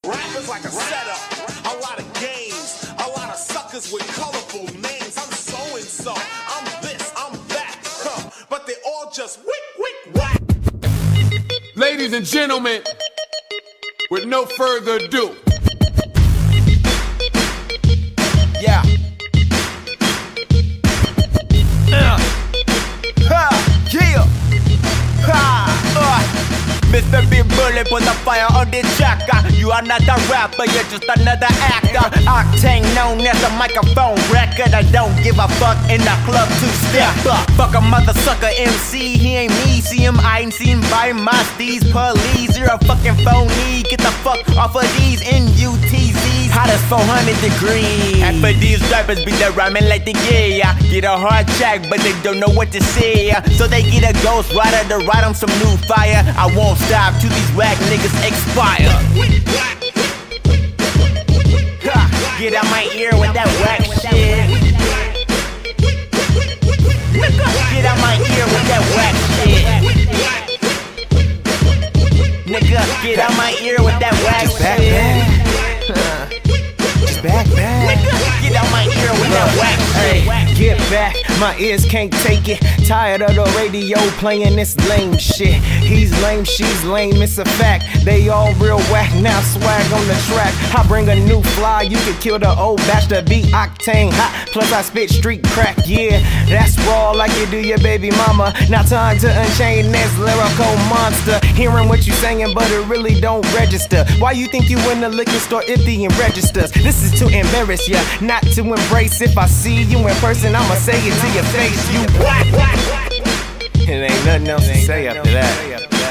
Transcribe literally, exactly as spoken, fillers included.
Rap is like a setup, a lot of games, a lot of suckers with colorful names. I'm so and so, I'm this, I'm that, huh? But they all just wick, wick, whack. Ladies and gentlemen, with no further ado. Yeah. Uh. Ha. Yeah. Ha. Uh. Mister Big Bullet put the fire on this track. You are not a rapper, you're just another actor. Octane known as a microphone record. I don't give a fuck in the club to step up. Fuck a mother sucker M C, he ain't me. See him, I ain't seen by my steez. Police, you're a fucking phony. Get the fuck off of these N U T Zs. Hot as four hundred degrees. And for these rappers be the rhyming like the yeah. Get a hard track, but they don't know what to say. So they get a ghost rider to ride on some new fire. I won't stop till these whack niggas expire. Ha, get out my ear with that whack shit. Get out my ear with that whack shit. Nigga, get out my ear with that whack shit. Just back, back. Get out my ear with that whack shit. Get back, my ears can't take it. Tired of the radio playing this lame shit. He's lame, she's lame, it's a fact. They all real whack, now swag on the track. I bring a new fly, you could kill the old batch. The beat octane hot, plus I spit street crack. Yeah, that's raw like you do your baby mama. Now time to unchain this lyrical monster. Hearing what you saying, but it really don't register. Why you think you in the liquor store emptying registers? This is to embarrass ya, not to embrace. If I see you in person, I'ma say it to your face. You whack, whack, whack. It ain't nothing else to say after that.